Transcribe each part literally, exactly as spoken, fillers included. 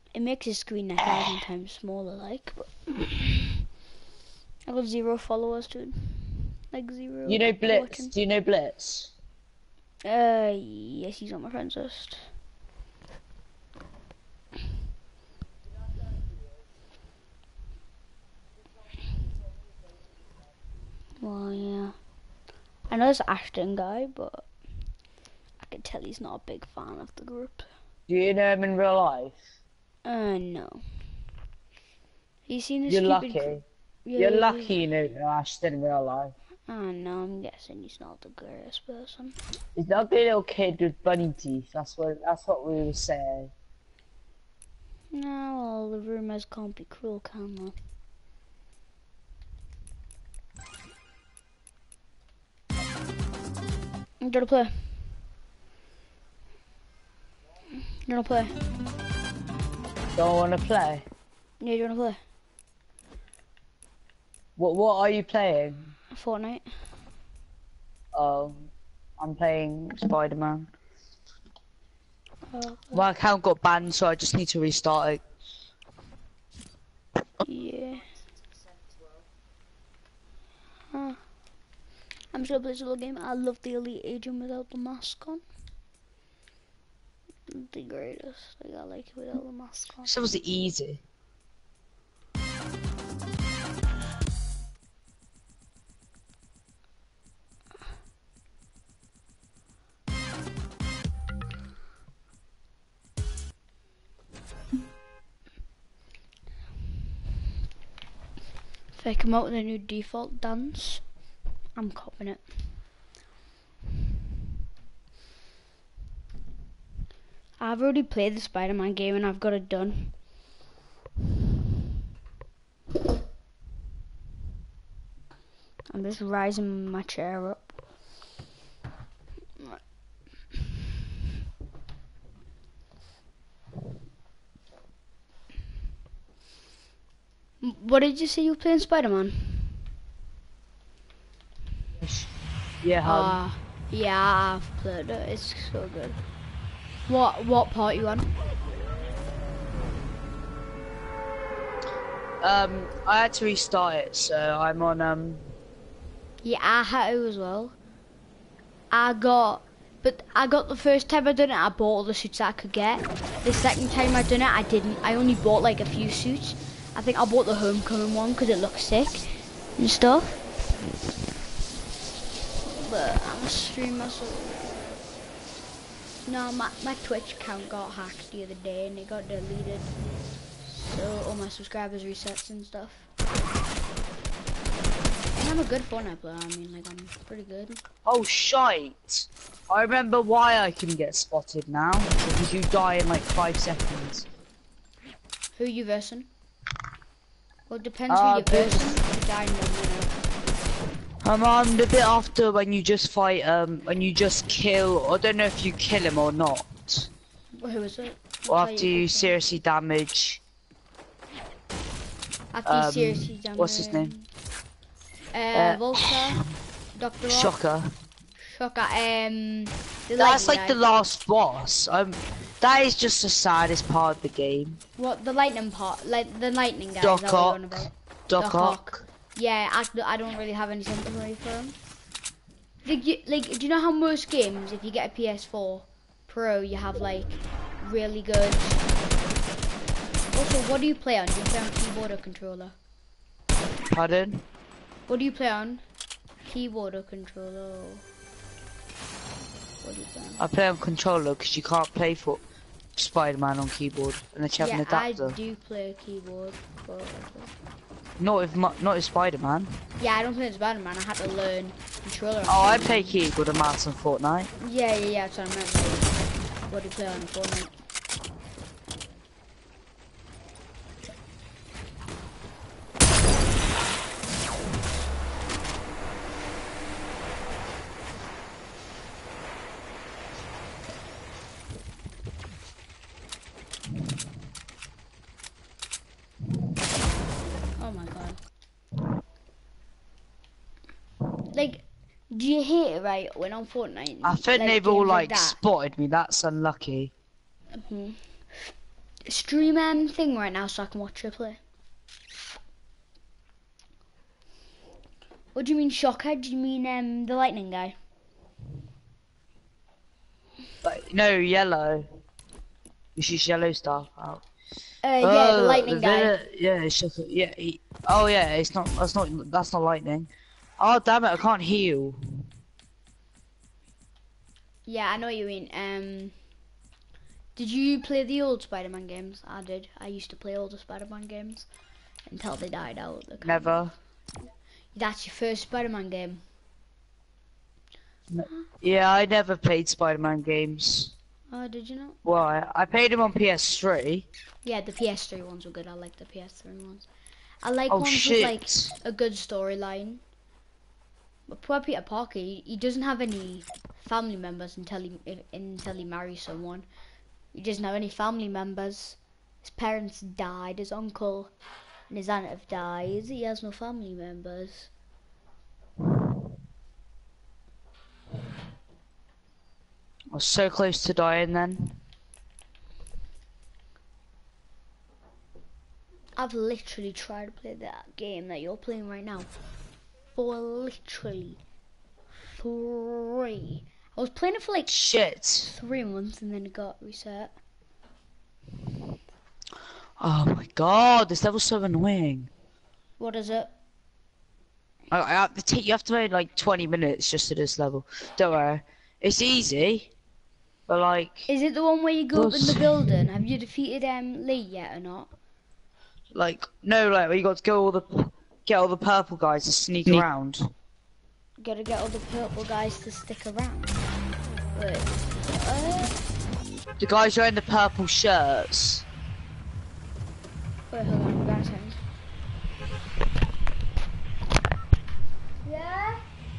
It makes his screen a thousand times smaller, like. But I got zero followers, dude. Like zero. You know Blitz? Watching. Do you know Blitz? Uh, yes, he's on my friends list. Well, yeah. I know this Ashton guy, but I can tell he's not a big fan of the group. Do you know him in real life? Uh, no. He's seen this You're stupid. lucky. Yeah, You're yeah, lucky you know Ashton in real life. Oh no, I'm guessing he's not the greatest person. He's not the little kid with bunny teeth. That's what. That's what we were saying. No, well, the rumors can't be cruel, can they? I'm gonna play. I'm gonna play. Don't want to play. Yeah, you wanna play? What? What are you playing? Fortnite. Oh, I'm playing Spider-Man. Oh, My account got banned, so I just need to restart it. yeah. Huh. I'm just gonna play this little game. I love the Elite Agent without the mask on. The greatest. Like, I like it without the mask on. This was easy. If they come out with a new default dance, I'm copying it. I've already played the Spider-Man game and I've got it done. I'm just rising my chair up. What did you say you were playing Spider-Man? Yeah, hun. Uh, yeah, I've played it. It's so good. What what part you on? Um, I had to restart it, so I'm on um. Yeah, I had to as well. I got, but I got the first time I done it, I bought all the suits that I could get. The second time I done it, I didn't. I only bought like a few suits. I think I bought the Homecoming one because it looks sick and stuff. But I'm a streamer, so no, my my Twitch account got hacked the other day and it got deleted. So all my subscribers resets and stuff. And I'm a good Fortnite player. I mean, like I'm pretty good. Oh shite! I remember why I can get spotted now. Because you die in like five seconds. Who you versing? Well, it depends Uh, who you're versing. You die in one minute. I'm on the bit after when you just fight um when you just kill. I don't know if you kill him or not. Well, who is it? Or I'll tell after you you quickly. seriously damage. After you um, seriously damage. what's his name? Uh, Uh, Vulture, Doctor Rock, Shocker. Shocker. Um, the That's lightning like guy. the last boss. Um, that is just the saddest part of the game. What the lightning part? Like the lightning guy. Doc is that what you're on Ock. about? Doc Doc Ock. Ock. Yeah, I, I don't really have any sympathy for him. Like, you, like, do you know how most games, if you get a P S four Pro, you have like really good. Also, what do you play on? Do you play on keyboard or controller? Pardon? What do you play on? Keyboard or controller? Or what do you play on? I play on controller because you can't play for Spider-Man on keyboard unless you have Yeah, an I adapter. do play keyboard. But Not with mu- not with Spider-Man. yeah, I don't play Spider-Man. I had to learn controller. on Oh, I Spider-Man. play keyboard and mouse on Fortnite. Yeah, yeah, yeah. That's what I meant. Like, what do you play on Fortnite? Oh my god. Like, do you hate it, right, when on Fortnite? I think like, they've all games like that? spotted me. That's unlucky. hmm stream um, thing right now so I can watch you play. What do you mean shocker? Do you mean um, the lightning guy? But, no, yellow. This is yellow stuff out. Uh, yeah, Oh, the lightning guy. villa- Yeah, it's shocker. Yeah. He, oh yeah, it's not. That's not. That's not lightning. Oh damn it! I can't heal. Yeah, I know what you mean. Um, did you play the old Spider-Man games? I did. I used to play all the Spider-Man games until they died out. They kind Never. of- That's your first Spider-Man game. Yeah, I never played Spider-Man games. Oh, did you not? Well, I, I played them on P S three. Yeah, the P S three ones were good. I like the P S three ones. I like Oh ones shit! with like a good storyline. But poor Peter Parker, he, he doesn't have any family members until he if, until he marries someone. He doesn't have any family members. His parents died. His uncle and his aunt have died. He has no family members. I was so close to dying then. I've literally tried to play that game that you're playing right now for literally three. I was playing it for like Shit. three months and then it got reset. Oh my god, this level's so annoying. What is it? I, I have to take, you have to wait like twenty minutes just to this level. Don't worry. It's easy. But like... Is it the one where you go up in the Those- building? Have you defeated um, Lee yet or not? Like, no, like, you got to go all the... Get all the purple guys to sneak Sneak. around. Gotta get all the purple guys to stick around. Wait. Uh, The guys wearing the purple shirts. wait, hold on, we got a second. Yeah?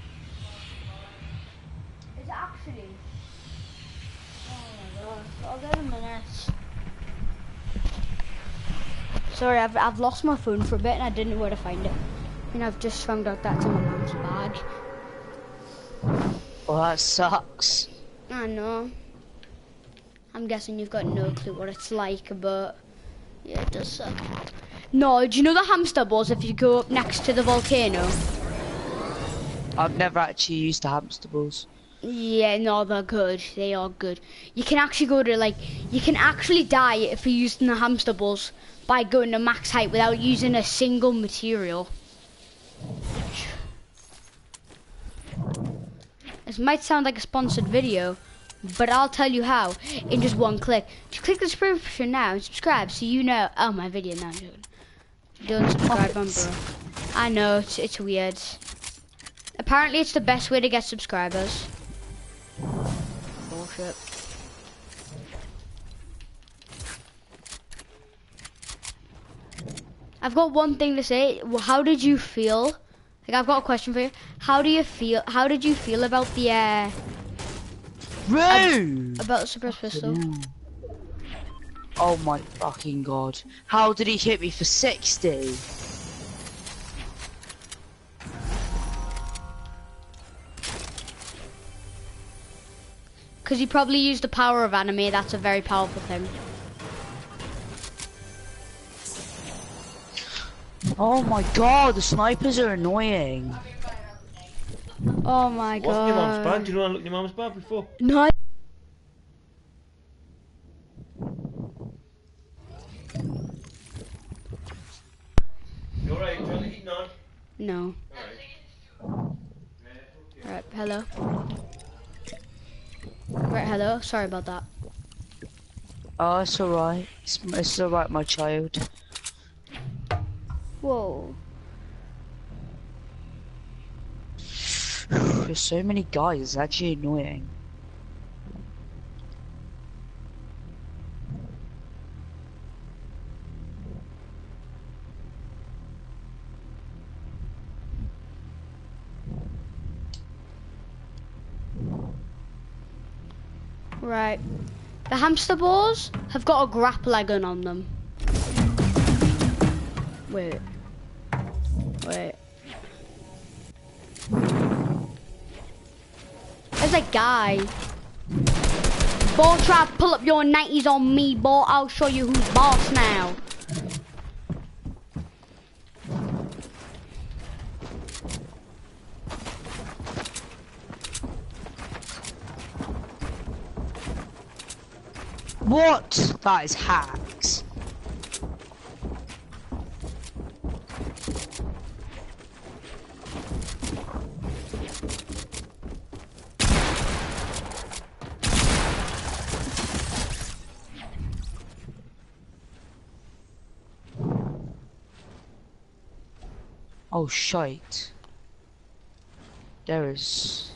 Is it actually? Oh my gosh, I'll get a minute. Sorry, I've, I've lost my phone for a bit and I didn't know where to find it. And I've just found out that's in my mom's bag. Well, that sucks. I know. I'm guessing you've got no clue what it's like, but yeah, it does suck. No, do you know the hamster balls if you go up next to the volcano? I've never actually used the hamster balls. Yeah, no, they're good. They are good. You can actually go to like, you can actually die if you're using the hamster balls by going to max height without using a single material. This might sound like a sponsored video, but I'll tell you how in just one click. Just click the description now and subscribe so you know. Oh, my video now. Don't subscribe, on bro. I know it's it's weird. Apparently, it's the best way to get subscribers. Bullshit. I've got one thing to say. Well, how did you feel? Like, I've got a question for you. How do you feel? How did you feel about the uh, Rude! about the suppressed pistol? Oh my fucking god. How did he hit me for sixty? Because he probably used the power of anime. That's a very powerful thing. Oh my god, the snipers are annoying. Oh my Wasn't your mum's bad? god. Do you know I looked at your mum's bad before? No. I- You alright? Do you want to eat on? No. Alright. Right. Hello. Right. Hello. Sorry about that. Oh, it's alright. It's, it's alright, my child. Whoa. There's so many guys, it's actually annoying. Right. The hamster balls have got a grappler gun on them. Wait. Wait. There's a guy. Ball trap, pull up your nineties on me, boy. I'll show you who's boss now. What? That is hacks. Oh shite. There is.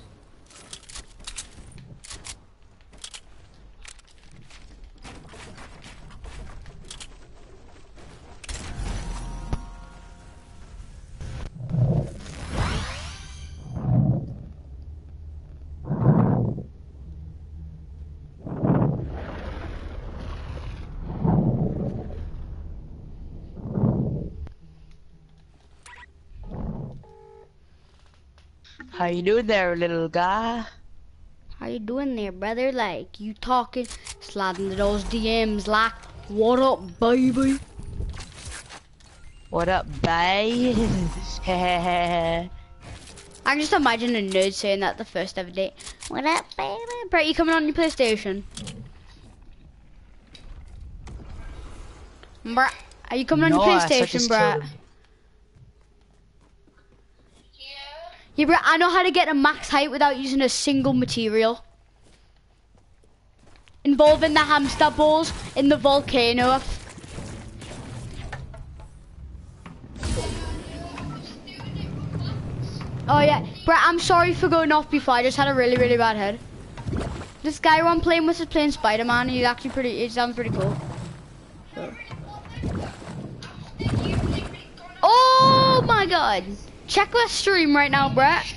How you doing there, little guy? How you doing there, brother? Like, you talking, sliding to those D Ms like, what up, baby? What up, bae? I can just imagine a nerd saying that the first ever date. What up, baby? Brett, you coming on your PlayStation? Brett, are you coming on No, your I PlayStation, just Brett? told him. Yeah, Brett, I know how to get a max height without using a single material. Involving the hamster balls in the volcano. Oh yeah, Brett, I'm sorry for going off before. I just had a really, really bad head. This guy who I'm playing with is playing Spider-Man. He's actually pretty, he sounds pretty cool. So. Oh my god! Check the stream right now, Brett.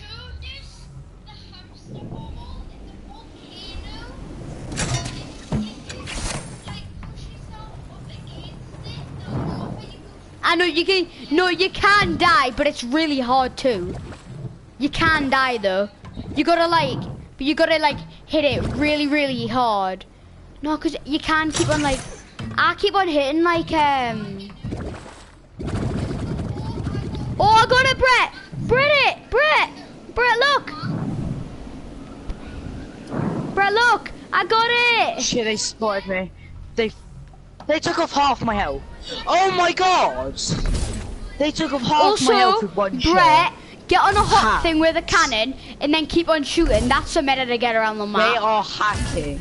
I know you can, no, you can die, but it's really hard too. You can die though. You gotta like, but you gotta like hit it really, really hard. No, cause you can keep on like, I keep on hitting like um. Oh, I got it, Brett! Brett, it, Brett, Brett, look! Brett, look! I got it! Shit, they spotted me. They, they took off half my health. Oh my god! They took off half Also, my health with one Brett, shot. get on a hot Hacks. thing with a cannon and then keep on shooting. That's the method to get around the They map. are hacking.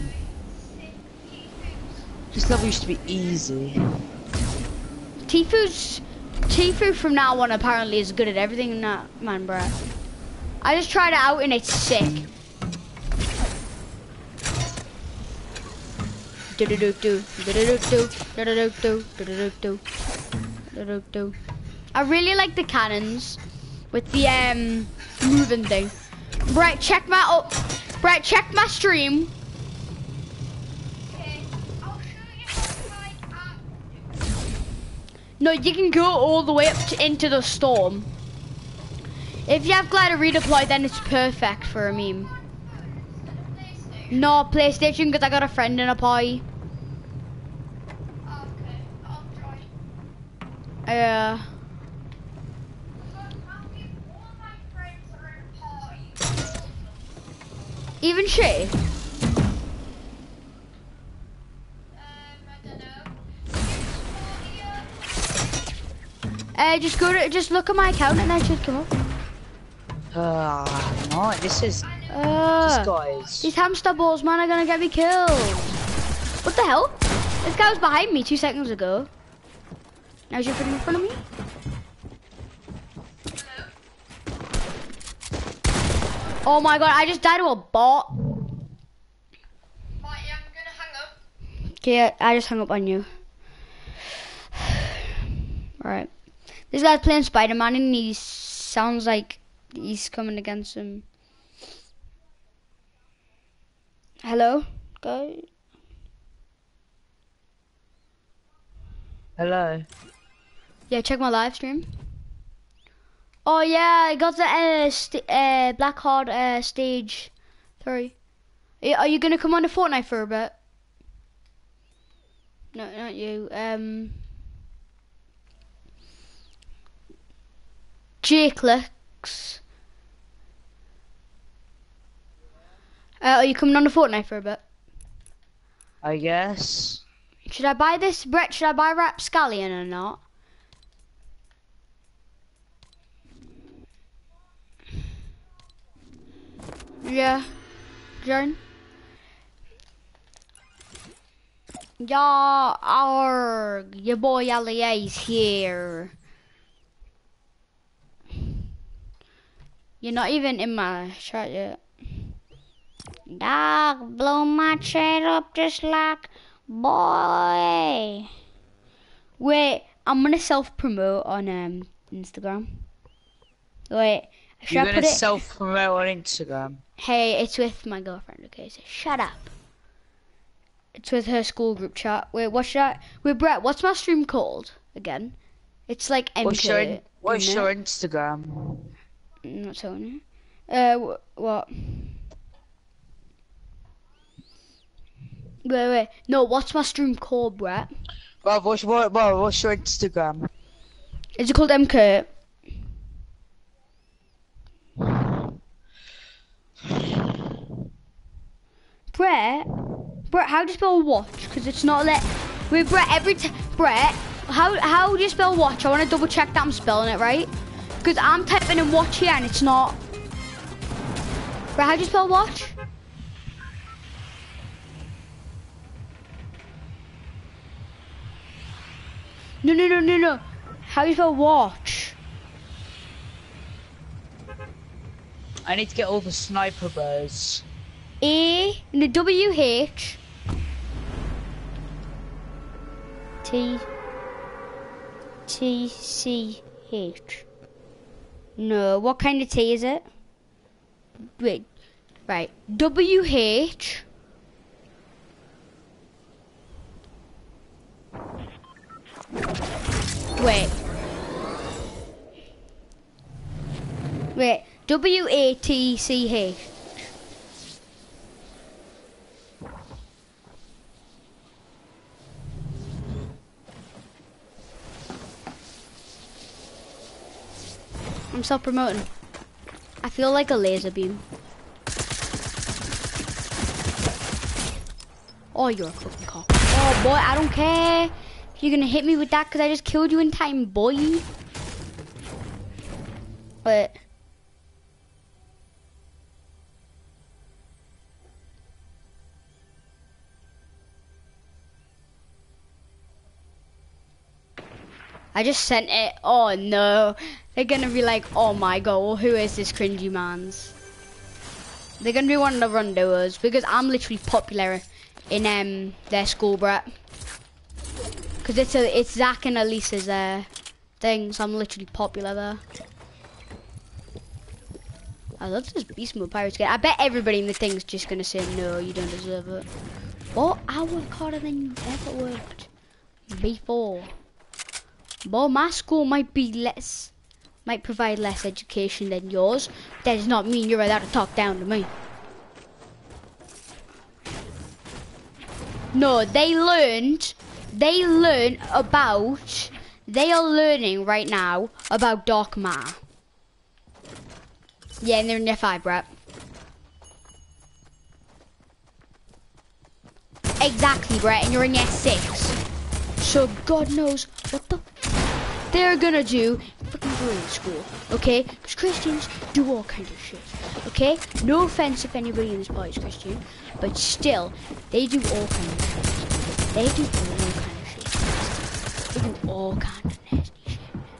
This level used to be easy. Tifu's Tifu from now on apparently is good at everything. Nah, man, Brett. I just tried it out and it's sick. Do do do do do do do do do do do do do do. I really like the cannons with the um moving thing. Brett, check my oh, Brett, check my stream. No, you can go all the way up to, into the storm. If you have glider redeploy, then it's perfect for a meme. No, PlayStation, because I got a friend in a party. Okay, I'll try. Yeah. All my friends are in a party. Even she. Um, I don't know. Uh, just go to, just look at my account and then it should come up. Ah, no, this is, Uh, this guys. these hamster balls, man, are gonna get me killed. What the hell? This guy was behind me two seconds ago. Now he's in front of me. Oh my god, I just died to a bot. Right, yeah, I'm gonna hang up. Okay, I just hung up on you. Alright. This guy's playing Spider-Man and he sounds like he's coming against him. Hello, guy? Hello. Yeah, check my live stream. Oh yeah, I got the uh, st uh, Black Heart uh, stage three. Are are you gonna come on to Fortnite for a bit? No, not you. Um, Jaclix. Uh, are you coming on to Fortnite for a bit? I guess. Should I buy this, Brett? Should I buy Rapscallion or not? Yeah, John. Yeah, our your boy Ali is here. You're not even in my chat yet. Dog, blow my chat up just like boy. Wait, I'm gonna self-promote on um Instagram. Wait, should You're I gonna put it? self-promote on Instagram. Hey, it's with my girlfriend. Okay, so shut up. It's with her school group chat. Wait, what should I? Wait, Brett, what's my stream called again? It's like M K. What's your, what's isn't your it? Instagram? I'm not telling you. Uh, wh- what? Wait, wait. No, what's my stream called, Brett? Well, what's, what, well, what's your Instagram? Is it called M K? Brett? Brett, how do you spell watch? Because it's not let. Wait, Brett, every time. Brett, how, how do you spell watch? I want to double check that I'm spelling it right. Because I'm typing in watch here and it's not. Brett, how do you spell watch? No, no, no, no, no. How do you spell watch? I need to get all the sniper birds. A, no, W H. T. T C H. No, what kind of T is it? Wait, right. W H. Wait. Wait. W A T C H. I'm self-promoting. I feel like a laser beam. Oh, you're a fucking cock. Oh, boy, I don't care. You're gonna hit me with that because I just killed you in time, boy. But... I just sent it. Oh no. They're gonna be like, oh my god, well, who is this cringy man's? They're gonna be wanting to run to us because I'm literally popular in um their school, Brett. Cause it's a it's Zach and Elisa's uh thing, so I'm literally popular there. I love this beast mode pirates get. I bet everybody in the thing's just gonna say no, you don't deserve it. But I work harder than you ever worked before. Well, my school might be less, might provide less education than yours. That does not mean you're allowed to talk down to me. No, they learned, they learned about, they are learning right now about dark matter. Yeah, and they're in year five, Brett. Exactly, Brett, and you're in year six. So God knows what the they're gonna do fucking grade school, okay? Because Christians do all kinds of shit, okay? No offense if anybody in this party is Christian, but still, they do all kinds of shit. They do all kinds of shit. They do all kinds of nasty shit.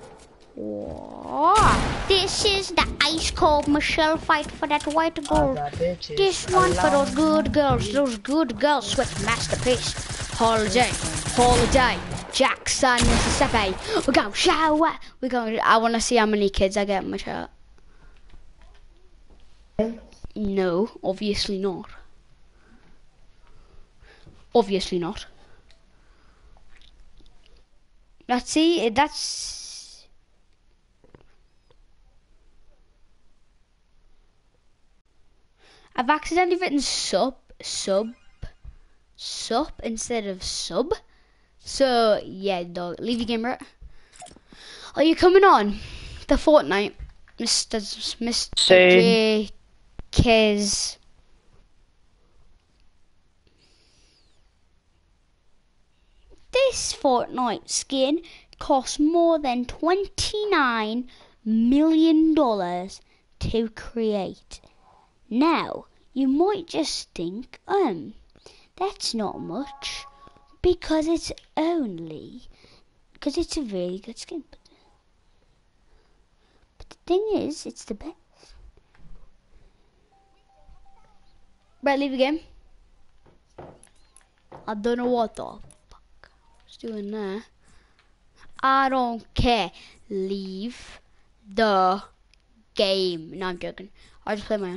Whoa. This is the ice cold Michelle fight for that white gold. This one for those good girls, those good girls with masterpiece. Holiday, holiday. Jackson, Mississippi. We're going shower. We're going. I want to see how many kids I get in my chat. No, obviously not. Obviously not. Let's see. That's. I've accidentally written sub sub, sup instead of sub. So yeah, dog, leave your game, right? Are you coming on the Fortnite, Mister Mister Soon. J K's? This Fortnite skin costs more than twenty-nine million dollars to create. Now, you might just think, um, that's not much, because it's only, because it's a really good skin. But, but the thing is, it's the best. Right, leave the game. I don't know what the fuck I was doing there. I don't care. Leave the game. No, I'm joking. I'll just play my own.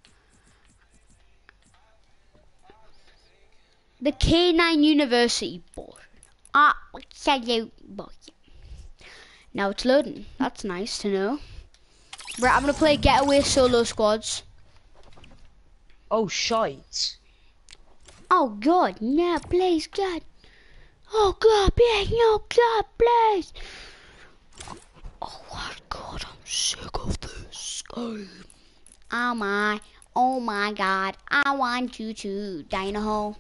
The K nine University boy. Ah, you boy. Now it's loading. That's nice to know. Right, I'm gonna play Getaway Solo Squads. Oh, shite. Oh God, no, please, God. Oh God, please, no, God, please. Oh my God, I'm sick of this game. Oh my, oh my God, I want you to die in a hole.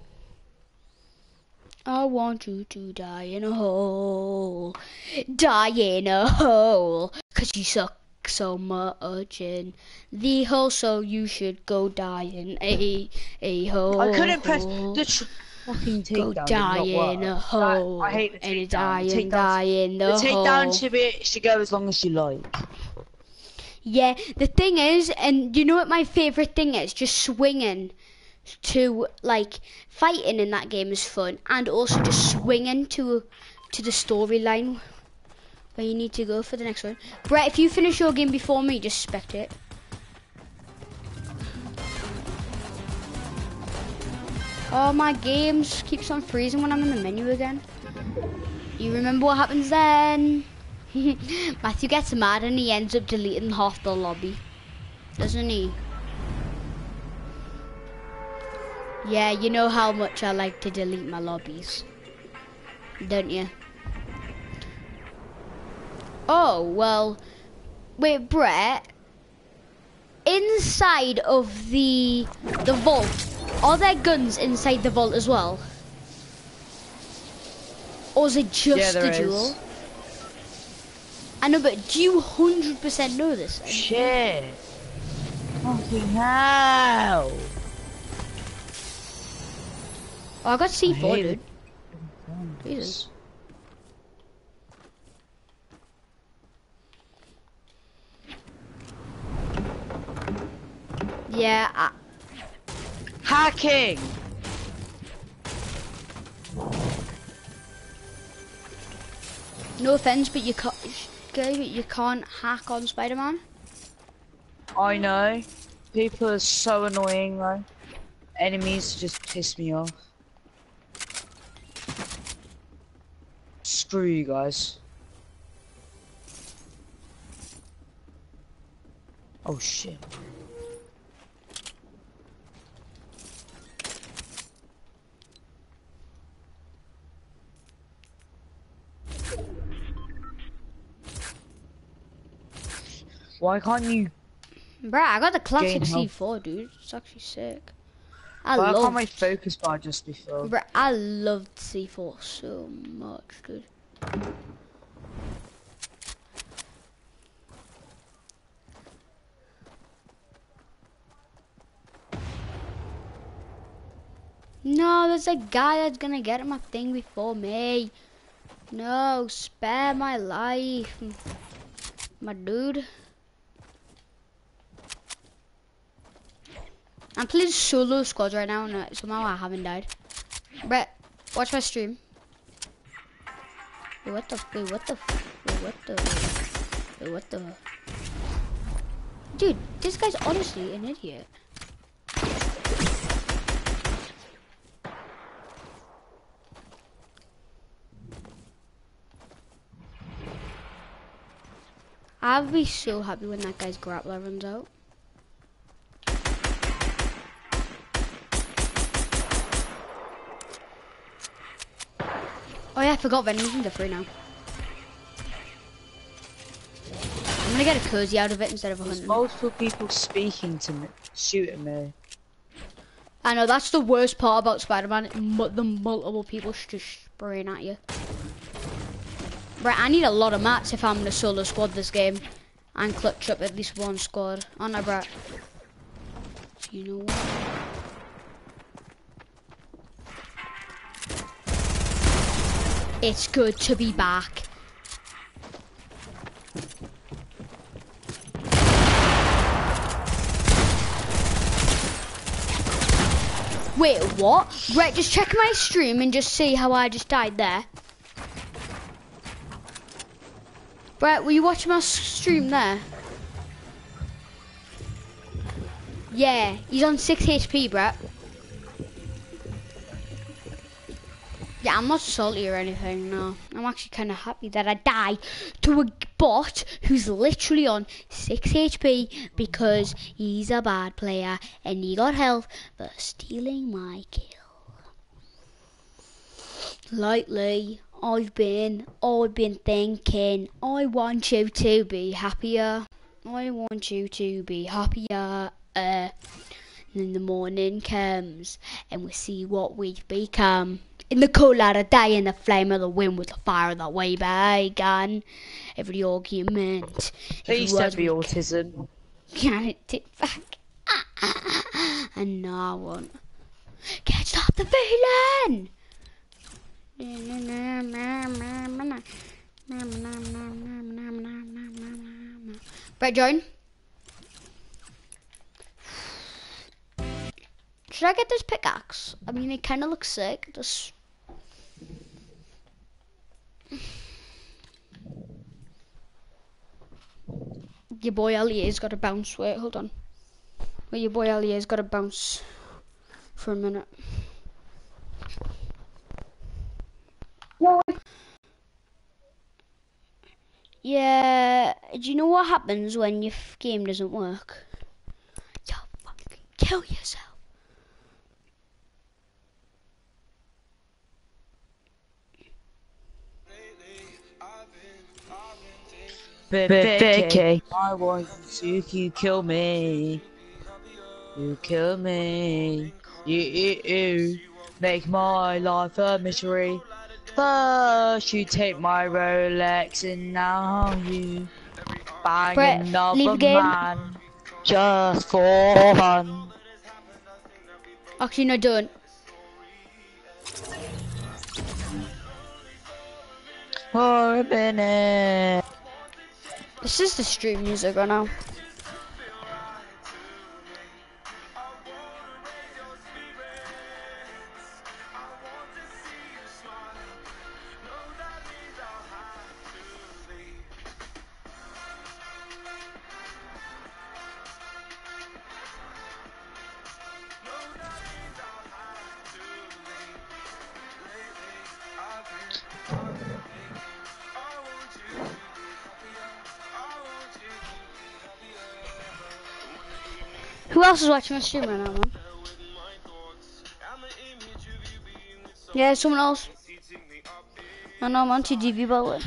I want you to die in a hole. Die in a hole. Cause you suck so much in the hole, so you should go die in a, a hole. I couldn't press the tr fucking Go takedown. die did not in work. a hole. That, I hate the And takedown. die The and takedown- die in the, The hole. takedown should be should go as long as you like. Yeah, the thing is, and you know what my favourite thing is? Just swinging to, like, fighting in that game is fun, and also just swinging to to the storyline where you need to go for the next one. Brett, if you finish your game before me, just spectate. Oh, my games keeps on freezing when I'm in the menu again. You remember what happens then? Matthew gets mad and he ends up deleting half the lobby, doesn't he? Yeah, you know how much I like to delete my lobbies, don't you? Oh, well, wait, Brett, inside of the the vault, are there guns inside the vault as well? Or is it just Yeah, there the duel? is. I know, but do you one hundred percent know this? Shit. Fucking hell. Oh, I got C four, I hate dude. it. Jesus. Yeah, I, Hacking. no offense, but you can't, okay, but you can't hack on Spider-Man. I know. People are so annoying though. Enemies just piss me off. Screw you guys. Oh shit. Why can't you? Bruh, I got the classic Gain C health. four, dude. It's actually sick. I Why love, can't my focus bar just be filled? bruh, I loved C four so much, dude. No, there's a guy that's gonna get my thing before me. No, spare my life, my dude. I'm playing solo squads right now, and uh, somehow I haven't died. Brett, watch my stream. Wait, what the? Wait, what the? Wait, what the? Wait, what the? Dude, this guy's honestly an idiot. I'll be so happy when that guy's grappler runs out. forgot vending are free now. I'm gonna get a cozy out of it instead of a There's hunting. multiple people speaking to me, shooting me. I know, that's the worst part about Spider-Man, mu the multiple people sh just spraying at you. Right, I need a lot of mats if I'm gonna solo squad this game. And clutch up at least one squad. Aren't I, Brett? You know what? It's good to be back. Wait, what? Right, just check my stream and just see how I just died there. Brett, were you watching my stream there? Yeah, he's on six H P, Brett. Yeah, I'm not salty or anything, no. I'm actually kind of happy that I died to a bot who's literally on six H P because he's a bad player and he got health for stealing my kill. Lately, I've been, I've been thinking, I want you to be happier. I want you to be happier. Uh, and then the morning comes and we see what we've become. In the cool light of day, in the flame of the wind, with the fire that we began. Every argument. Please don't be autism. Can it back? And no one can't stop the feeling. Right, join. Should I get this pickaxe? I mean, it kind of looks sick. Just your boy Elliot's got to bounce. Wait, hold on. Wait, your boy Elliot's got to bounce for a minute. Yeah, do you know what happens when your game doesn't work? You fucking kill yourself. But Vicky, I want you to kill me. You kill me. You, you, you make my life a misery. First you take my Rolex and now you bang Brett, another leave the game. man just for fun. Actually, no, don't. For a minute. This is the stream music right now. Who else is watching my stream right now, man? Yeah, someone else. I know, I'm on T D V, by the way.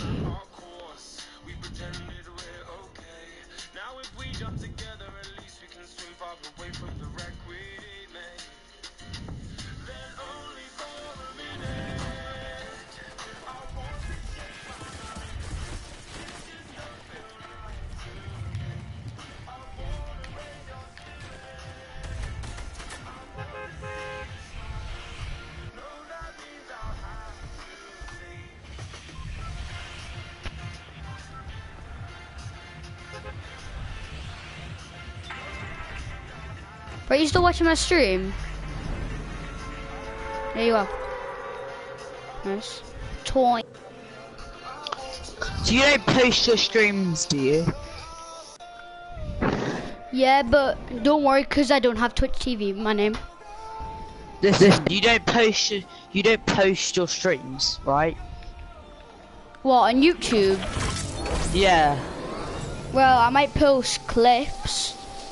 Are you still watching my stream? There you are. Nice. Toy. So you don't post your streams, do you? Yeah, but don't worry, cause I don't have Twitch T V. My name. Listen, you don't post your, you don't post your streams, right? What, on YouTube? Yeah. Well, I might post clips.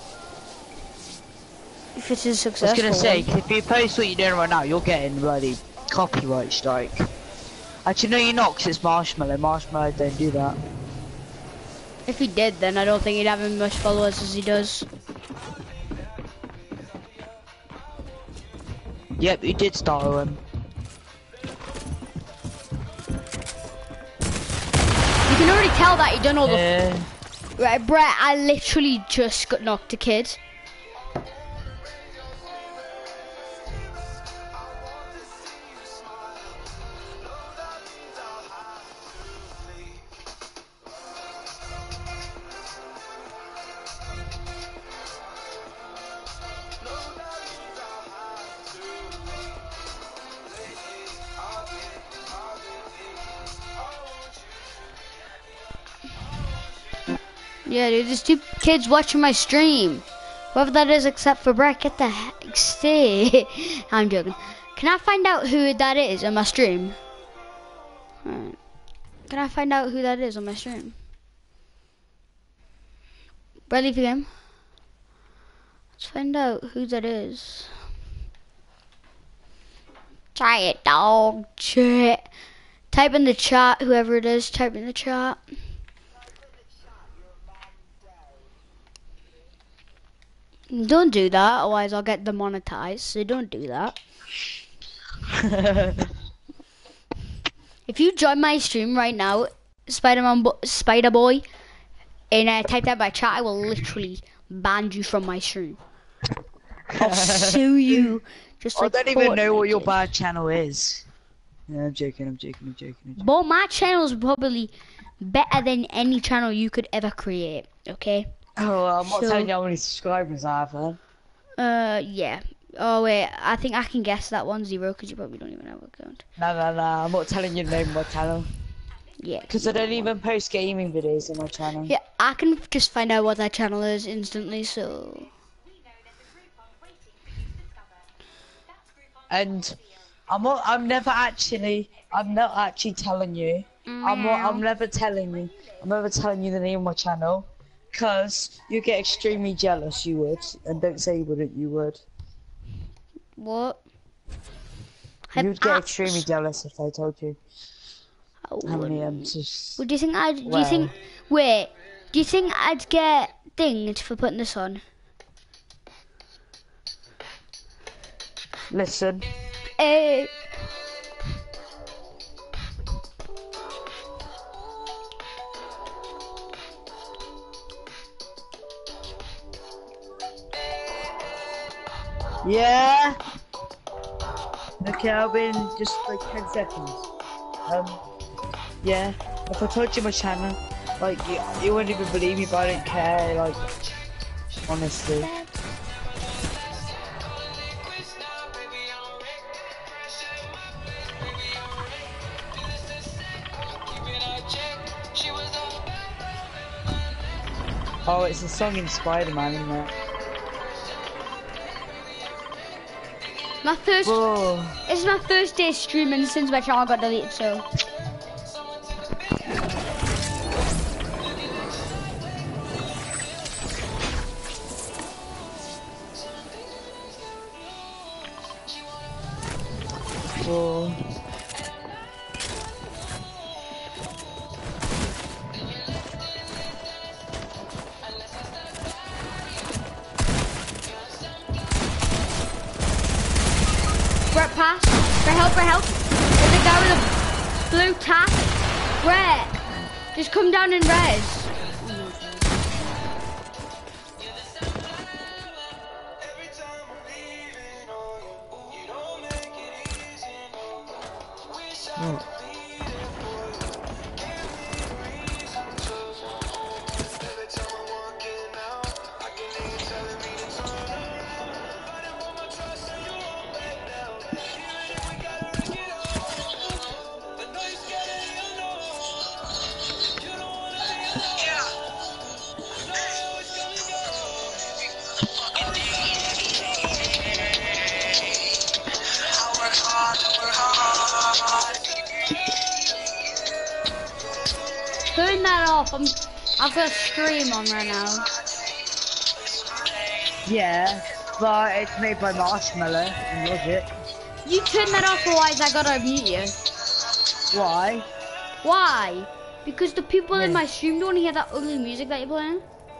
If it is I was successful. gonna say, 'cause if you post what you're doing right now, you're getting bloody copyright strike. Actually, no, you're not, 'cause it's Marshmallow. Marshmallow don't do that. If he did, then I don't think he'd have as much followers as he does. Yep, you did start him. You can already tell that he done all the... Yeah. Right, Brett, I literally just got knocked a kid. Yeah, dude, there's two kids watching my stream. Whoever that is, except for Brett, get the heck stay. I'm joking. Can I find out who that is on my stream? Alright. Can I find out who that is on my stream? Brett, leave the game. Let's find out who that is. Try it, dog. Shit. Type in the chat, whoever it is, type in the chat. Don't do that, otherwise I'll get demonetized, so don't do that. If you join my stream right now, Spider-Man, Bo Spider Boy, and uh, type that by chat, I will literally ban you from my stream. I'll sue you. Just I like don't even know what Fortnite your did. bad channel is. Yeah, I'm joking, I'm joking, I'm joking. I'm joking. But my channel is probably better than any channel you could ever create, okay? Oh, well, I'm not So- telling you how many subscribers I have then. Uh, yeah. Oh, wait, I think I can guess that one zero, because you probably don't even have an account. No, no, no, I'm not telling you the name of my channel. Yeah. Because I don't even post gaming videos on my channel. Yeah, I can just find out what that channel is instantly, so... And I'm not, I'm never actually, I'm not actually telling you. I'm not, I'm never telling you. I'm never telling you the name of my channel. Because you get extremely jealous, you would. And don't say you wouldn't, you would. What? You'd get extremely jealous if I told you Oh, how many um, just... Well, do you think I'd, do you Well. think, wait, do you think I'd get dinged for putting this on? Listen. Eh. Yeah. Okay, I'll be in just like ten seconds. Um, yeah. If I told you my channel, like you, you wouldn't even believe me, but I don't care. Like, honestly. Oh, it's a song in Spider-Man, isn't it? My first, Whoa. this is my first day streaming since my channel got deleted, so. Whoa. Brett, pass. Brett, help, Brett, help. There's a guy with a blue tack. Brett, just come down and res. Turn that off. I'm, I've got a stream on right now. Yeah, but it's made by Marshmallow and Logic. You turn that off, otherwise I gotta mute you. Why? Why? Because the people in Yeah. my stream don't hear that ugly music that you're playing.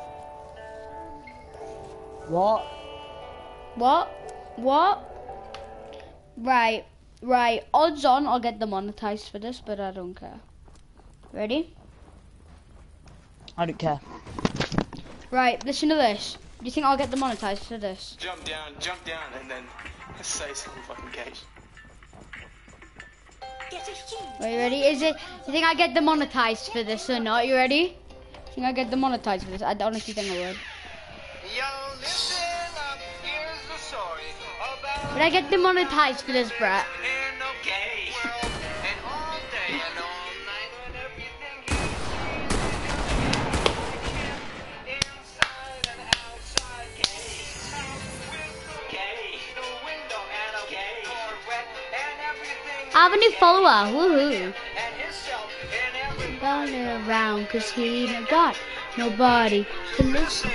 What? What? What? Right, right. Odds on I'll get demonetized for this, but I don't care. Ready? I don't care. Right, listen to this. Do you think I'll get demonetized for this? Jump down, jump down, and then say something fucking gay. Are you ready? Is it? You think I get demonetized for this or not? You ready? Think I get demonetized for this? I honestly think I would. Yo, listen up, here's the story about Would I get demonetized for this, Brett? in no gay world, and all day and all night, when everything you inside and outside gay, with gay, no window and a gay, or wet, and everything. I have a new follower. Woohoo! And himself and everything. Running around 'cause he ain't got nobody to listen.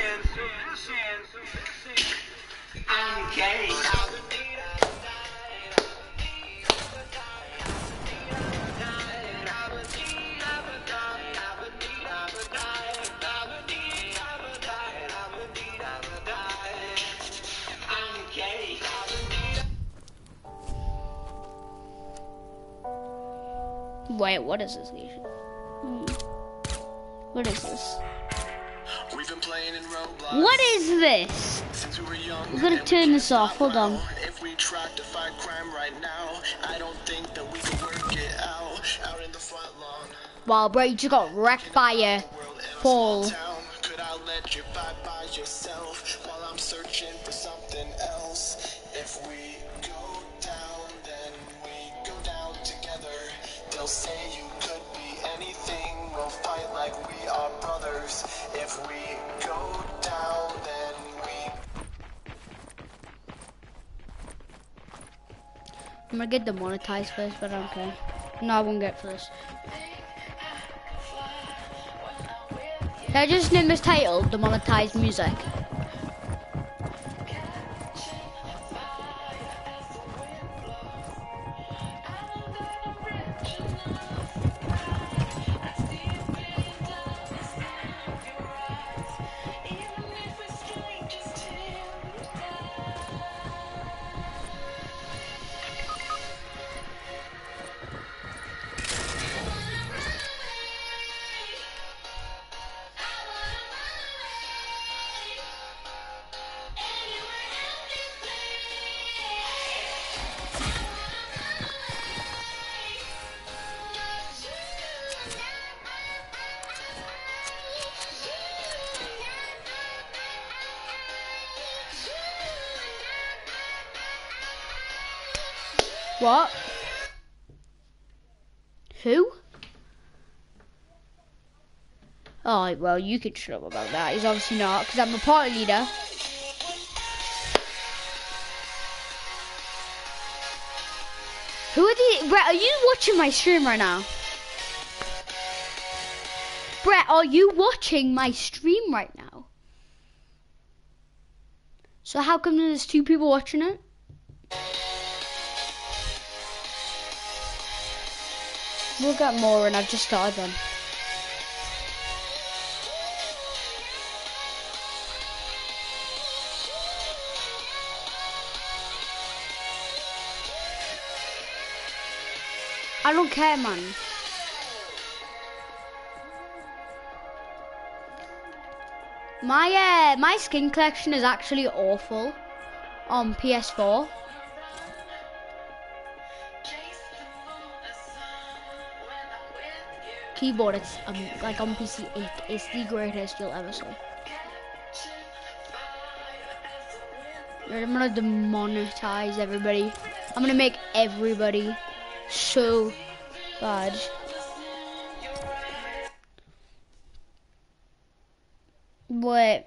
I'm gay. I'm gay. Wait, what is this? Hmm. What is this? We've been playing in Roblox What is this? since we were young. I'm gonna turn this off. Hold on. If we tried to fight crime right now, I don't think that we could work it out. Out in the front lawn, Wow, bro, you just got wrecked by a world in a fall. small town. Could I let you fight by yourself while I'm searching for something else? If we go down, then we go down together. They'll say you could be anything. We'll fight like we are brothers. If we go down, then we I'm gonna get demonetized for this, but I don't care. No, I won't get for this. Can I just name this title Demonetized Music? What? Who? Oh, well, you can shut up about that. He's obviously not, because I'm a party leader. Who are the... Brett, are you watching my stream right now? Brett, are you watching my stream right now? So how come there's two people watching it? We'll get more, and I've just started them. I don't care, man. My uh, my skin collection is actually awful on P S four. Keyboard, it's um, like on P C, it is the greatest you'll ever see. I'm gonna demonetize everybody. I'm gonna make everybody so bad. What?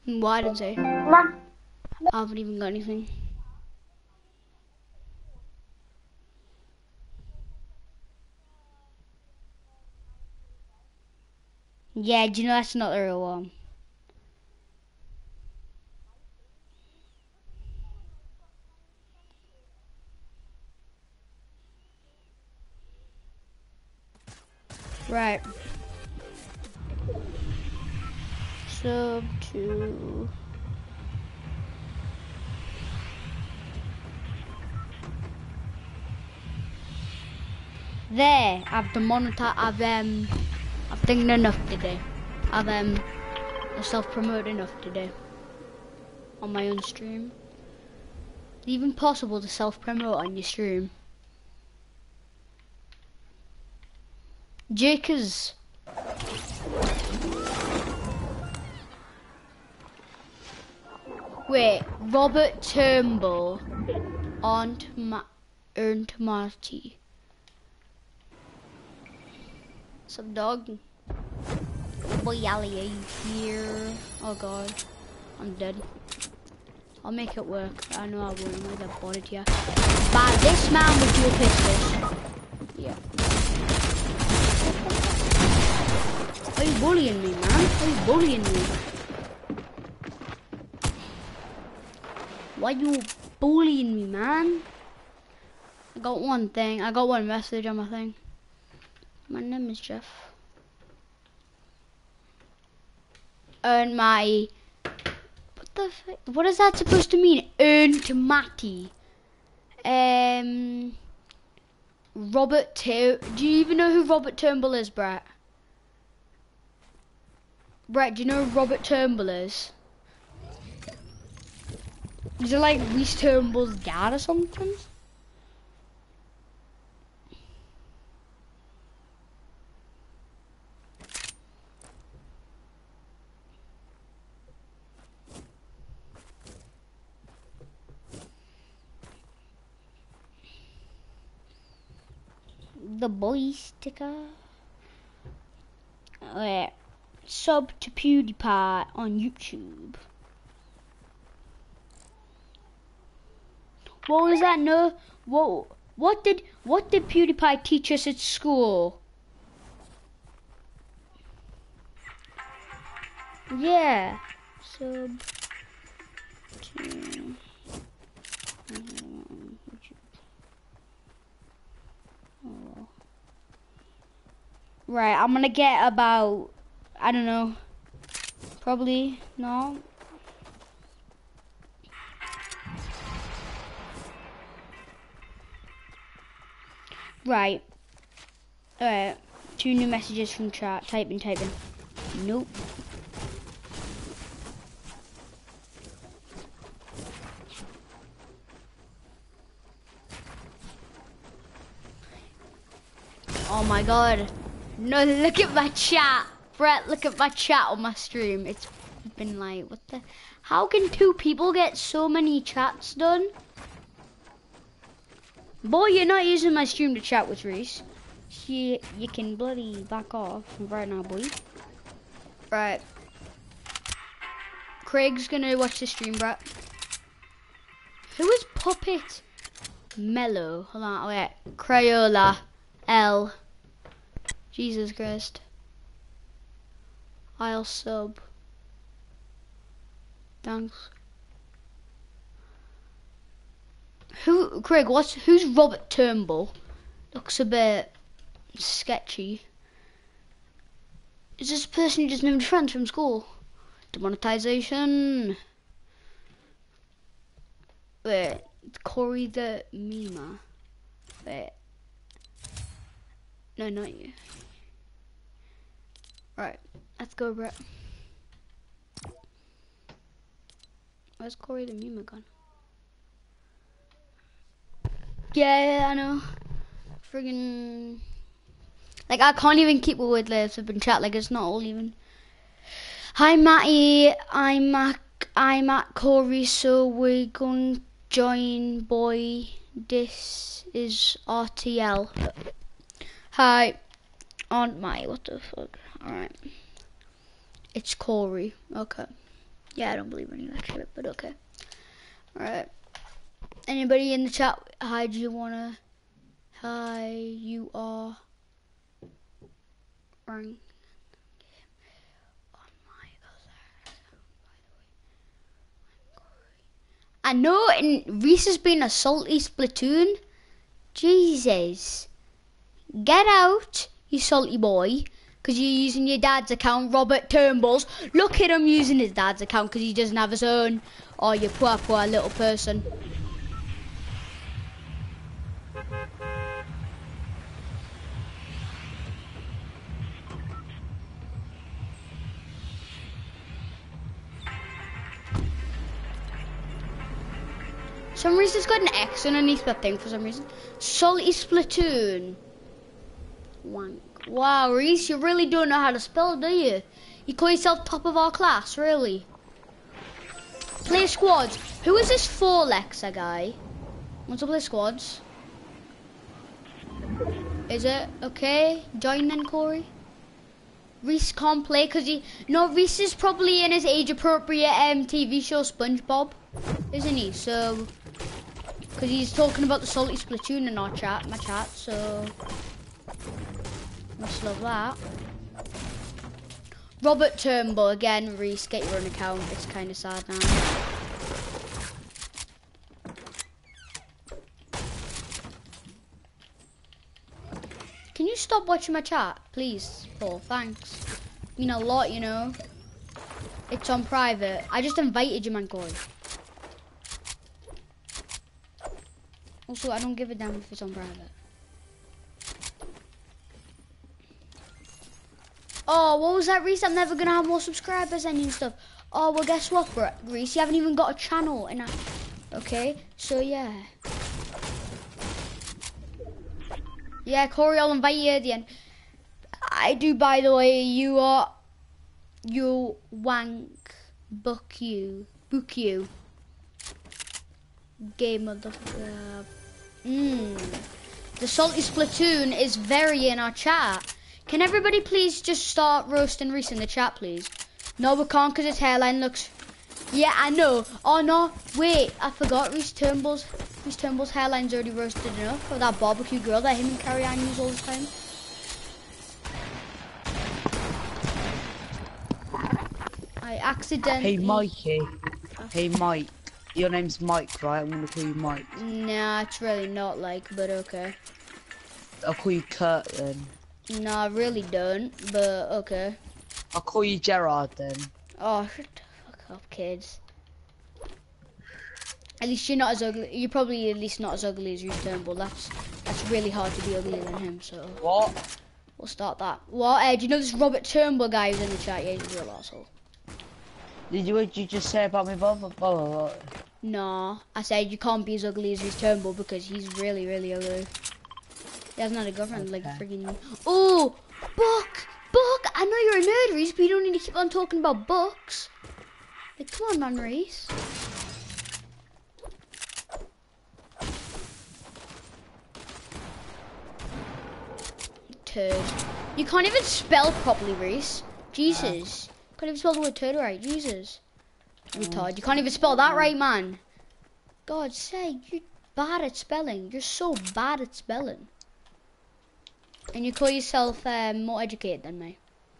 Why didn't say? Ma. I haven't even got anything. Yeah, do you know that's not the real one? Right. Sub to there. I've demonetized. I've um. I've done enough today. I've um. self-promoted enough today on my own stream. Is it even possible to self-promote on your stream? Jakers. Wait, Robert Turnbull on ma earned Marty. Some dog. Boy, Yali here. Oh god, I'm dead. I'll make it work. I know I won't with a body here. But this man with dual pistols. Yeah. Are you bullying me, man? Are you bullying me? Why you bullying me, man? I got one thing. I got one message on my thing. My name is Jeff. Earn my. What the fuck? What is that supposed to mean? Earn to Matty. Um. Robert Tur. Do you even know who Robert Turnbull is, Brett? Brett, do you know who Robert Turnbull is? Is it like Reese Turnbull's dad or something? The boy sticker. Wait. Sub to PewDiePie on YouTube. What was that? No. What? What did? What did PewDiePie teach us at school? Yeah. Sub to. Oh. Right, I'm gonna get about, I don't know, probably, no. Right. Alright, two new messages from chat. Typing, typing. Nope. Oh my god. No, look at my chat. Brett, look at my chat on my stream. It's been like, what the? How can two people get so many chats done? Boy, you're not using my stream to chat with Reese. You, you can bloody back off right now, boy. Right. Craig's gonna watch the stream, Brett. Who is Puppet Mellow? Hold on, wait. Crayola L. Jesus Christ. I'll sub. Thanks. Who, Craig, what's, who's Robert Turnbull? Looks a bit sketchy. Is this a person you just named friends from school? Demonetization. Wait, Corey the Mima. Wait. No, not you. Right, let's go, Brett. Where's Corey the Mima gone? Yeah, I know. Friggin'. Like, I can't even keep a word lives up in chat, like, it's not all even. Hi, Matty. I'm at, I'm at Corey, so we're going to join, boy. This is R T L. Hi. Aren't my, what the fuck? Alright. It's Corey. Okay. Yeah, I don't believe any of that shit, but okay. Alright. Anybody in the chat? Hi, do you wanna? Hi, you are. Rank. I know, and Reese has been a salty Splatoon. Jesus. Get out, you salty boy. Because you're using your dad's account, Robert Turnbull's. Look at him using his dad's account because he doesn't have his own. Oh, you poor, poor little person. Some reason it's got an X underneath that thing for some reason. Salty Splatoon. Wank. Wow, Reese, you really don't know how to spell, do you? You call yourself top of our class, really? Play squads. Who is this four Lexa guy? Want to play squads? Is it? Okay. Join then, Corey. Reese can't play because he... No, Reese is probably in his age-appropriate um, T V show SpongeBob, isn't he? So... Because he's talking about the salty Splatoon in our chat, my chat, so... Must love that. Robert Turnbull, again, Reese, get your own account. It's kind of sad now. Can you stop watching my chat, please, Paul? Thanks. Mean a lot, you know. It's on private. I just invited you, man, Corey. Also, I don't give a damn if it's on private. Oh, what was that, Reese? I'm never gonna have more subscribers and stuff. Oh, well, guess what, bro? Reese, you haven't even got a channel. And I... Okay, so yeah. Yeah, Corey, I'll invite you at the end. I do, by the way, you are... You wank. Book you. Book you. Game of the... Mmm. The salty Splatoon is very in our chat. Can everybody please just start roasting Reese in the chat, please? No, we can't because his hairline looks... Yeah, I know. Oh, no. Wait, I forgot Reese Turnbull's... Reese Turnbull's hairline's already roasted enough for that barbecue grill that him and Carrie Ann use all the time. I accidentally... Hey, Mikey. Hey, Mike. Your name's Mike, right? I'm gonna call you Mike. Nah, it's really not like, but okay. I'll call you Kurt then. No, I really don't, but okay. I'll call you Gerard then. Oh, shut the fuck up, kids. At least you're not as ugly. You're probably at least not as ugly as Reese Turnbull. That's that's really hard to be uglier than him. So What? we'll start that. What? Uh, do you know this Robert Turnbull guy who's in the chat? Yeah, he's a real asshole. Did you, what did you just say about me, Bob? Blah, blah, blah. No, I said you can't be as ugly as Reese Turnbull because he's really, really ugly. He hasn't had a girlfriend like Okay. freaking. Oh, book, book. I know you're a nerd, Reese, but you don't need to keep on talking about books. Like, come on, man, Reese. Turd. You can't even spell properly, Reese. Jesus. You can't even spell the word turd right. Jesus. Retard. You can't even spell that right, man. God's sake, you're bad at spelling. You're so bad at spelling. And you call yourself um, more educated than me.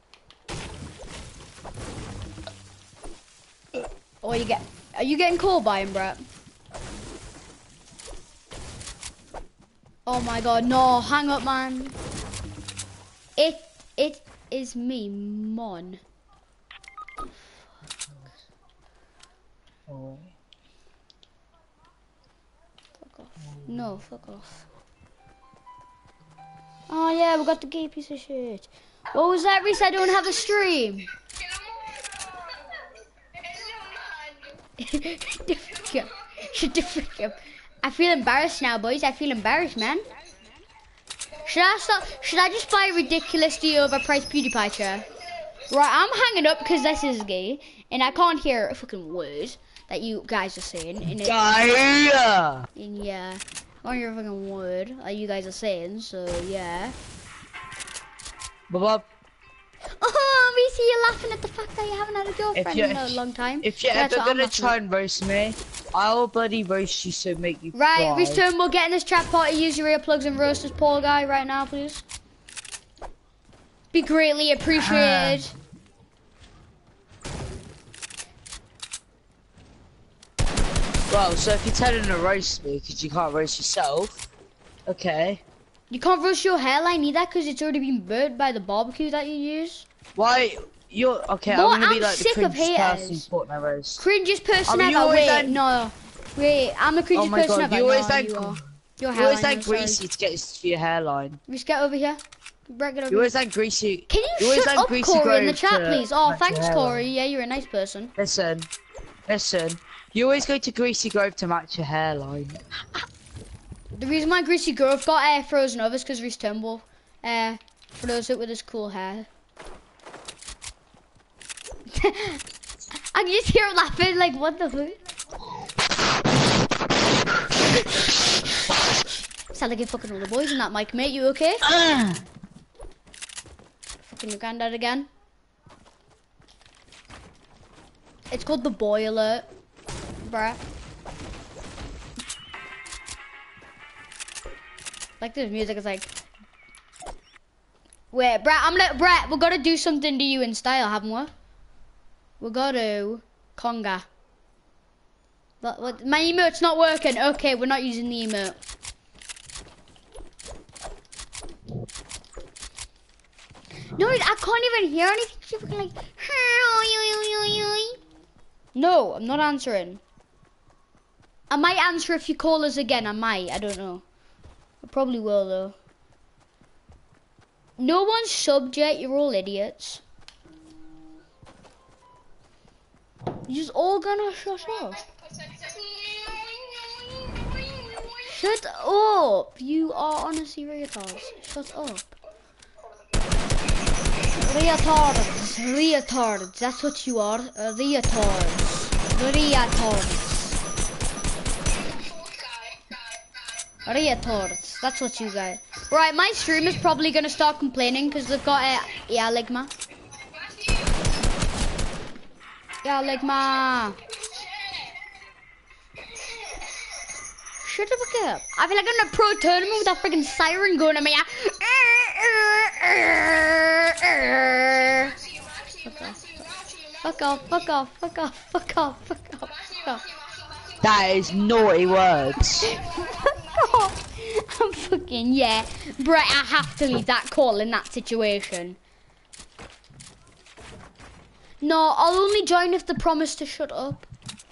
Or you get... Are you getting called by him, Brett? Oh my god, no. Hang up, man. It... It is me, Mon. Oh. Fuck off. No, fuck off. Oh yeah, we got the gay piece of shit. What was that, Reese? I don't have a stream. Shut the frick up. Shut the frick up. I feel embarrassed now, boys. I feel embarrassed, man. Should I stop? Should I just buy a ridiculously overpriced PewDiePie chair? Right, I'm hanging up because this is gay, and I can't hear a fucking word that you guys are saying. And it, Gaia! and yeah, I can't hear a fucking word that you guys are saying. So yeah. Bob. Oh, we see you laughing at the fact that you haven't had a girlfriend you- in a long time. If you're That's ever what I'm gonna laughing try at. and roast me, I'll bloody roast you so make you Right, cry. return. We'll get in this chat party. Use your earplugs and roast this poor guy right now, please. Be greatly appreciated. Well, so if you're telling to roast me because you can't roast yourself, okay. You can't roast your hairline either because it's already been burnt by the barbecue that you use. Why you're okay? Boy, I'm gonna be I'm like the sick of cringiest person haters. supporting my roast. Cringiest person Oh, you ever. always Wait, like- no. Wait, I'm the cringiest Oh my person God, ever. you always no, like- you are. Your You always hairline, like I'm sorry. greasy to get this for your hairline. Just get over here. Break it over You here. always like greasy. Can you, you always shut like up, greasy Corey, in the grove chat, to please? Oh, match your thanks, hairline. Corey. Yeah, you're a nice person. Listen, listen. You always go to Greasy Grove to match your hairline. The reason why Greasy Grove got uh, frozen over is because Reese Turnbull uh, froze it with his cool hair. I can just hear him laughing, like, what the fuck? Sound like you're fucking all the boys in that mic, mate. You okay? Fucking your granddad again. It's called the boy alert, bruh. Like this music is like. Wait, Brett, I'm gonna Brett. We're gonna do something to you in style, haven't we? We're gonna conga. But what? My emote's not working. Okay, we're not using the emote. No, I can't even hear anything. She's fucking like. No, I'm not answering. I might answer if you call us again. I might. I don't know. I probably will though. No one's subbed yet. You're all idiots. You're just all gonna shut up. Shut up. You are honestly retards. Shut up. Retards. Retards. That's what you are. Uh, retards. Retards. Retards. That's what you guys. Right, my stream is probably gonna start complaining because they've got a uh, yeah, Ligma. Yeah, Ligma. Shut the fuck up. I feel like I'm in a pro tournament with that freaking siren going at me. Fuck off. Fuck off. Fuck off. Fuck off. Fuck off. Fuck off. That is naughty words. Fuck off. I'm fucking, yeah. Brett, I have to leave that call in that situation. No, I'll only join if they promise to shut up.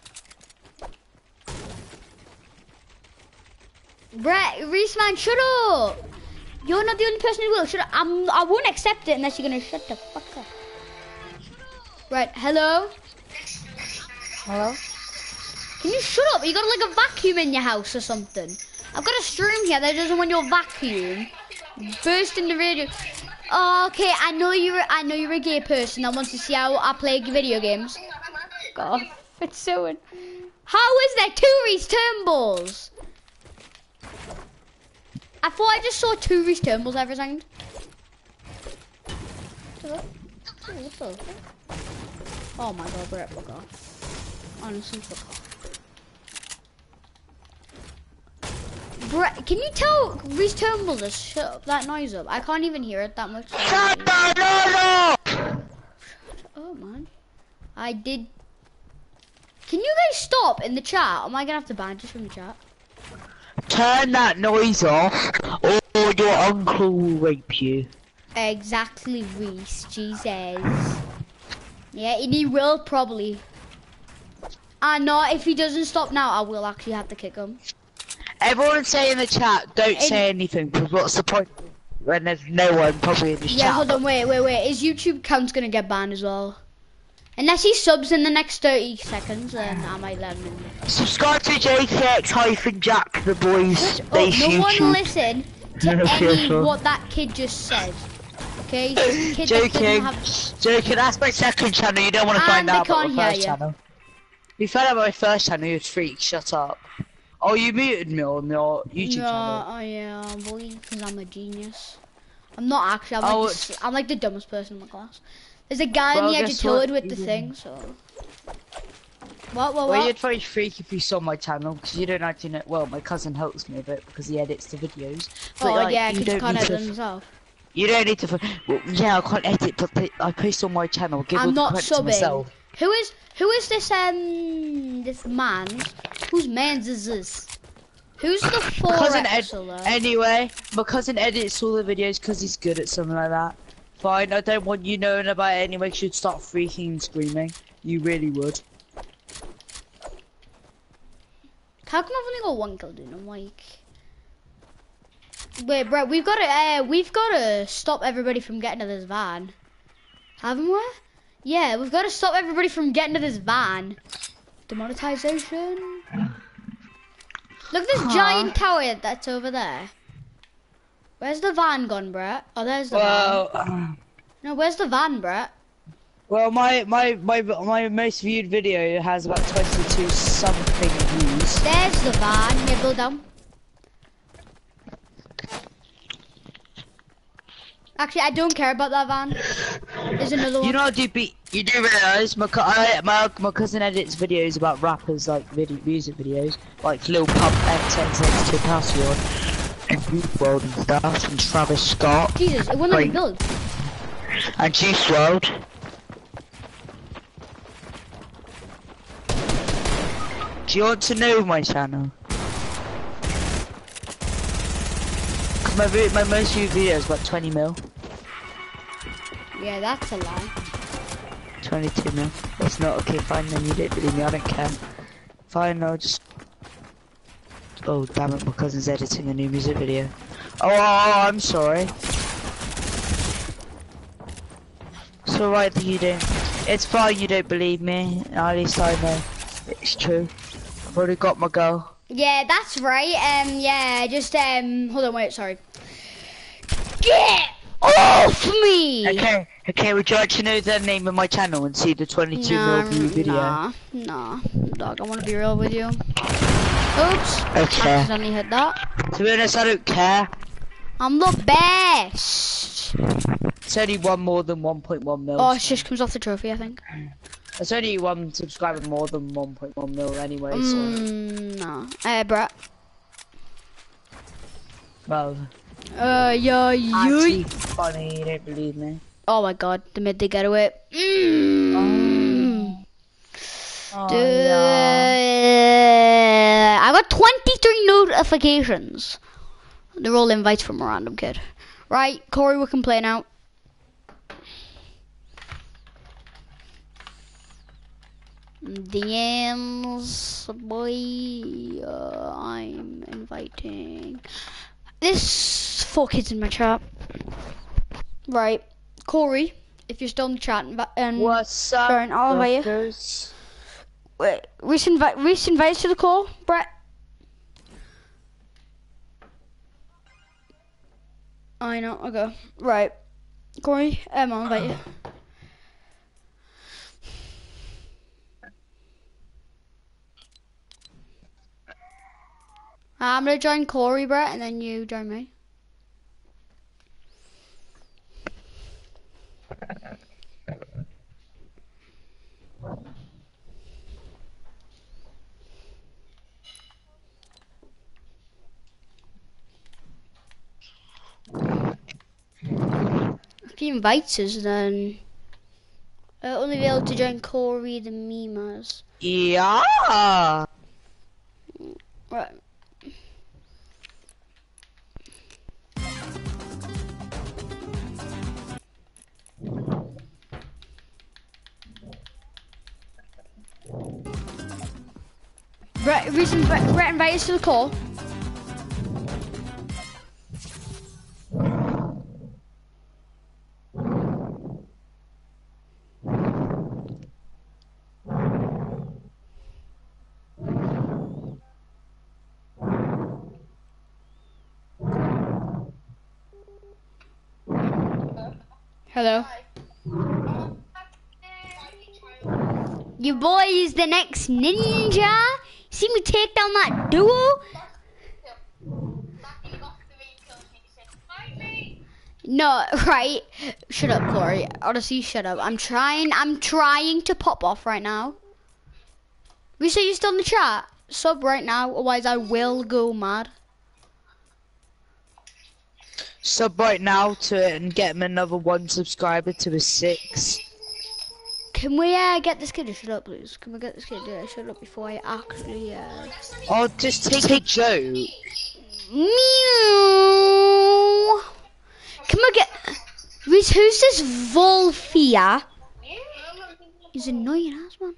Brett, Reese man, shut up. You're not the only person who will. Shut up. I'm, I won't accept it unless you're going to shut the fuck up. Right, hello? Hello? Can you shut up? You got like a vacuum in your house or something. I've got a stream here that doesn't want your vacuum burst in the radio. Oh, okay, I know you're. I know you're a gay person that wants to see how I play video games. God, it's so. In how is there two Reese Turnbulls? I thought I just saw two Reese Turnbulls every second. Oh my God, Brett, fuck off. Honestly, fuck off. Brett, can you tell Reese Turnbull to shut that noise up? I can't even hear it that much. Shut the noise up! Oh man, I did. Can you guys stop in the chat? Am I gonna have to ban just from the chat? Turn that noise off, or your uncle will rape you. Exactly, Reese. Jesus. Yeah, and he will probably. And no, if he doesn't stop now, I will actually have to kick him. Everyone say in the chat, don't In- say anything, because what's the point when there's no one probably in the Yeah, chat? hold on, wait, wait, wait. His YouTube account's gonna get banned as well. Unless he subs in the next thirty seconds, then I might let him in. Subscribe to J K X hyphen Jack, the boys. Oh, Base no one YouTube. listen to Okay, any sure. what that kid just said. Okay? He's a kid that Joking, doesn't have... joking, that's my second channel, you don't want to And find they out about can't my hear first you. channel. You found out about my first channel, you freak, shut up. Oh, you muted me on your YouTube no, channel. oh yeah, boy, because I'm a genius. I'm not actually, I'm, Oh, like the, s- I'm like the dumbest person in my class. There's a guy Well, on the edge of guess what? Tilted with You the didn't. thing, so. What, what, Well, what? you'd very freak if you saw my channel, because you don't actually know. Well, my cousin helps me a bit because he edits the videos. But, Oh, like, yeah, you because you don't can't need edit to. them yourself. You don't need to. Well, yeah, I can't edit, but they, I post on my channel. Give all I'm the not credit to subbing. myself. Who is who is this um this man? Whose man's is this? Who's the My cousin ed- four anyway, my cousin edits all the videos because he's good at something like that. Fine, I don't want you knowing about it anyway. 'Cause you'd start freaking and screaming. You really would. How come I've only got one kill, dude? I'm like, wait, bro, we've got to, uh, we've got to stop everybody from getting to this van, haven't we? Yeah, we've got to stop everybody from getting to this van. Demonetization. Look at this Huh? giant tower that's over there. Where's the van gone, Brett? Oh, there's the van. Well, No, where's the van, Brett? well, my my my my most viewed video has about twenty-two something views. There's the van. Yeah, build down. Actually, I don't care about that van. There's another one. You know, do be you do realize my, co- I, my my cousin edits videos about rappers, like video music videos, like Lil Pump, X X X Tentacion, and Juice world and stuff, and Travis Scott, Jesus, it wouldn't let me Wait. build. and Juice world. Do you want to know my channel? Cause my vi- my most viewed video is about twenty mil, Yeah, that's a lie. twenty-two mil. It's not okay. Fine, then you don't believe me. I don't care. Fine, I'll just. Oh damn it! My cousin's editing a new music video. Oh, oh, oh I'm sorry. It's alright that you don't. It's fine. You don't believe me. At least I know it's true. I've already got my girl. Yeah, that's right. Um, yeah, just um, hold on, wait, sorry. Get off me! Okay, okay. Would you like to know the name of my channel and see the twenty-two Nah, mil view video? Nah, nah, dog. I want to be real with you. Oops. Okay. Accidentally hit that. To be honest, I don't care. I'm the best. It's only one more than one point one mil. Oh, it just comes off the trophy, I think. It's only one subscriber more than one point one mil anyway, so. Mm, no. Uh, Brett. Well, Uh, yeah, actually, yeah. funny, you don't believe me. Oh my god, the mid they get away. Mm. Oh, Dude, yeah. I got twenty-three notifications. They're all invites from a random kid. Right, Corey, we can play now. D Ms, boy, uh, I'm inviting. This four kids in my chat. Right, Corey, if you're still in the chat, and, and What's up, Baron, I'll invite you. fuckers? Wait, recent invite, recent invites to the call, Brett. I know. Okay. Right, Corey, um, I'll invite you. I'm gonna join Corey, Brett, and then you join me. If he invites us, then I'll only be able to join Corey the Memers. Yeah. Right. Brett, recent Brett, Brett invite us to the call. Hello. Your boy is the next ninja. See me take down that duo? No, right. Shut up, Corey. Honestly, shut up. I'm trying. I'm trying to pop off right now. We say you still in the chat. Sub right now, otherwise I will go mad. Sub right now to it and get him another one subscriber to a six. Can we uh, get this kid to shut up, please? Can we get this kid to shut up before I actually, uh... Oh, just take a joke. Meow. Can we get... Who's, who's this Volfia? He's annoying ass, man.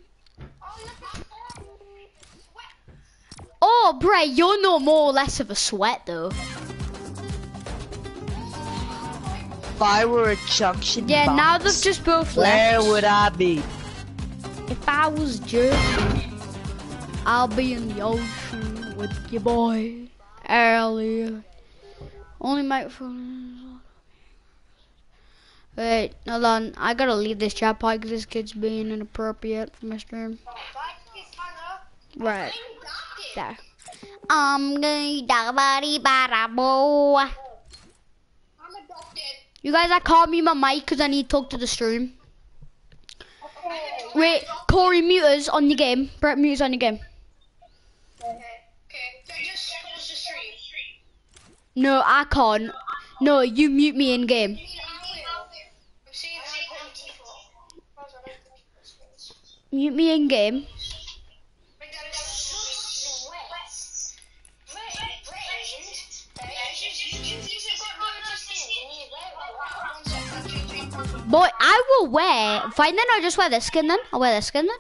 Oh, Bray, you're no more or less of a sweat, though. If I were a junction Yeah, box, now they've just both where left. would I be? If I was Jersey, I'll be in the ocean with your boy, earlier. Only microphone. Wait, hold on. I gotta leave this chat pod because this kid's being inappropriate for my stream. Right. There. I'm gonna body barabo. You guys, I can't mute my mic because I need to talk to the stream. Wait, Corey, mute us on your game. Brett, mute us on your game. No, I can't. No, you mute me in game. Mute me in game. Boy, I will wear. Fine then, I'll just wear this skin then. I'll wear this skin then.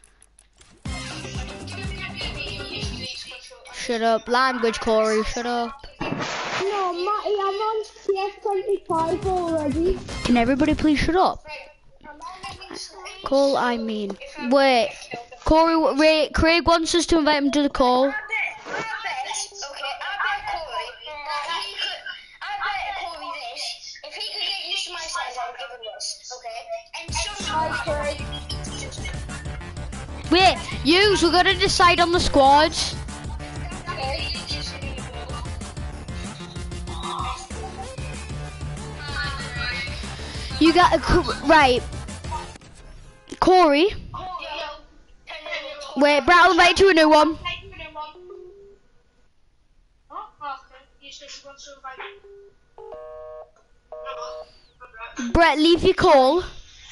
Shut up, language, Corey. Shut up. No, Matty, I'm on C F twenty-five already. Can everybody please shut up? Call, I mean. Wait, Corey. Wait, Craig wants us to invite him to the call. Wait, yous, we're gonna decide on the squads. You got a right, Corey. Wait, Brett, I'll invite you to a new one. Brett, leave your call.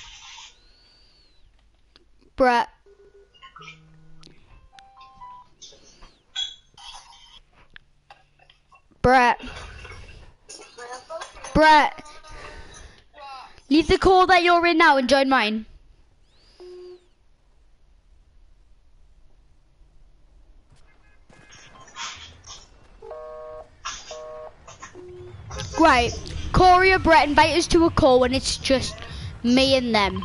Brett. Brett. Brett. Leave the call that you're in now and join mine. Right. Corey or Brett, invite us to a call when it's just me and them.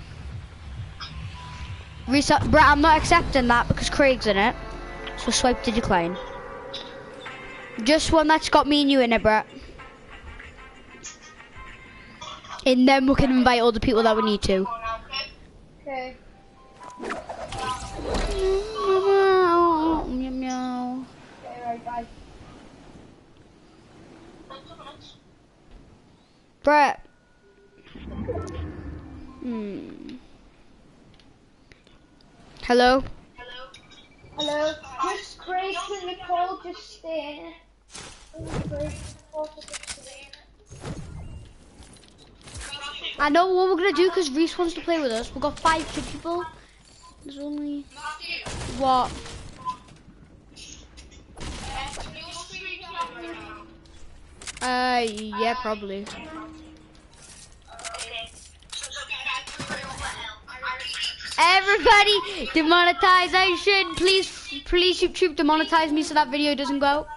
Reset, Brett, I'm not accepting that because Craig's in it. So swipe to decline. Just one that's got me and you in it, Brett. And then we can invite all the people that we need to. Okay. Meow, meow. Okay, right, bye. Brett. Hmm. Hello? Hello? Just Craig and Nicole, just stay in it. I know what we're gonna do because Reese wants to play with us. We've got five kid people. There's only what? Uh, yeah, probably. Everybody, demonetization, please, please, YouTube, demonetize me so that video doesn't go out.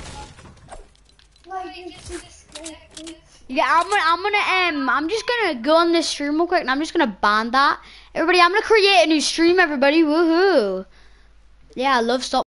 Yeah, I'm gonna, I'm gonna, um, I'm just gonna go on this stream real quick, and I'm just gonna ban that. Everybody, I'm gonna create a new stream. Everybody, woohoo! Yeah, I love stop.